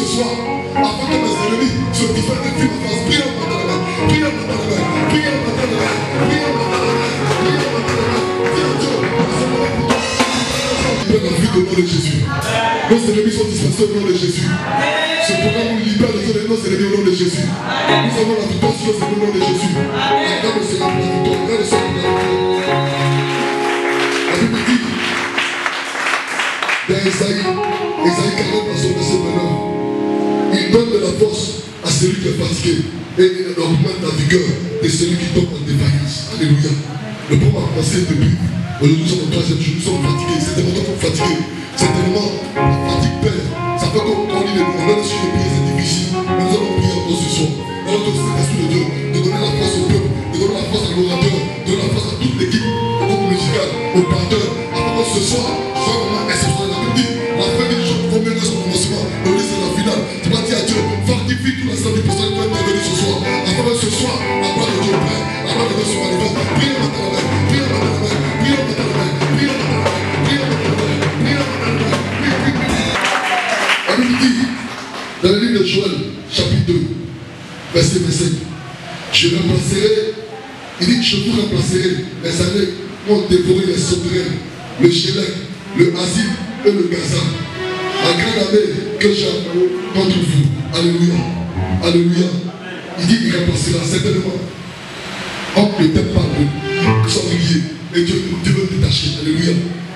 ce soir, afin que mes ennemis se diffèrent des films en face. Prie en matin la main, prie en matin la main, prie en matin la main, prie en matin la main, prie en matin la main. Dis à Dieu, libère la vie au nom de Jésus. Nos ennemis sont dispersés au nom de Jésus. Ce programme nous libère nos ennemis au nom de Jésus. Nous avons la victoire sur nos ennemis au nom de Jésus. Acclame le Seigneur pour la victoire, acclame le Seigneur pour la victoire. La Bible dit, dans Esaïe 40, verset 29, il donne de la force à celui qui est fatigué et il augmente la vigueur de celui qui tombe en défaillance. Alléluia. Le programme a commencé depuis. Aujourd'hui, nous sommes au 3e jour, nous sommes fatigués. C'est tellement fatigués. C'est tellement la fatigue pèse. Ça fait comme quand on lit les mots, on a sur les pieds, c'est difficile. Mais nous allons prier encore ce soir. Nous allons demander à l'Esprit de Dieu de donner la force au peuple, de donner la force à l'orateur, de donner la force à toute l'équipe, au groupe musical, au parteur, afin que ce soir, soit vraiment exceptionnel. La Bible dit, la fin des jours vaut mieux que son commencement. Le livre, c'est la finale. Tu vas dire à Dieu, fortifie tout l'ensemble du personnel qui va intervenir ce soir. Afin que ce soir, la gloire de Dieu prenne, la gloire de Dieu se manifeste. Priez maintenant la main, priez maintenant la main, priez maintenant la main, priez maintenant la main, priez maintenant la main, priez maintenant la main. La Bible dit, dans le livre de Joël, chapitre 2, verset 25, je remplacerai, il dit, je vous remplacerai les années où on dévorait les sauterelles, le Chélek, le Asile et le Gaza. La grande armée que j'ai contre vous. Alléluia. Alléluia. Il dit, il remplacera certainement. On ne t'aime pas, nous sommes liés. Et Dieu veut détacher. Alléluia.